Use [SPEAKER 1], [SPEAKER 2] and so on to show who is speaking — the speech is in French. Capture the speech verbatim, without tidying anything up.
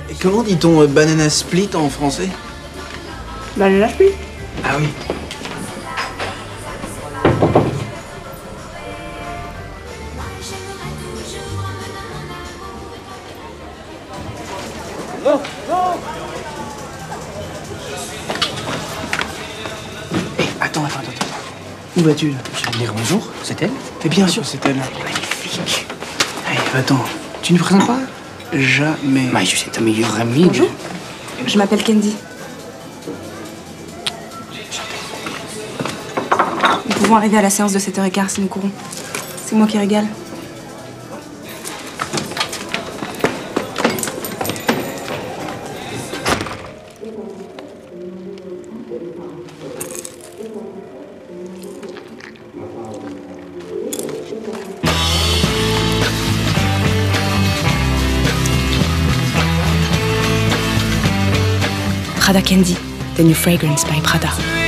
[SPEAKER 1] Et comment dit-on euh, banana split en français?
[SPEAKER 2] Banana split.
[SPEAKER 1] Ah oui.
[SPEAKER 3] Non, non.
[SPEAKER 1] Hey, attends, attends, attends, attends. Où vas-tu là?
[SPEAKER 3] Je vais dire bonjour, c'est elle?
[SPEAKER 1] Mais bien sûr, c'est elle.
[SPEAKER 3] Magnifique.
[SPEAKER 1] Hey, attends, tu ne présentes pas? Jamais.
[SPEAKER 3] Mais je suis ta meilleure amie.
[SPEAKER 2] Bonjour. Je m'appelle Candy. Nous pouvons arriver à la séance de sept heures quinze si nous courons. C'est moi qui régale. Prada Candy, the new fragrance by Prada.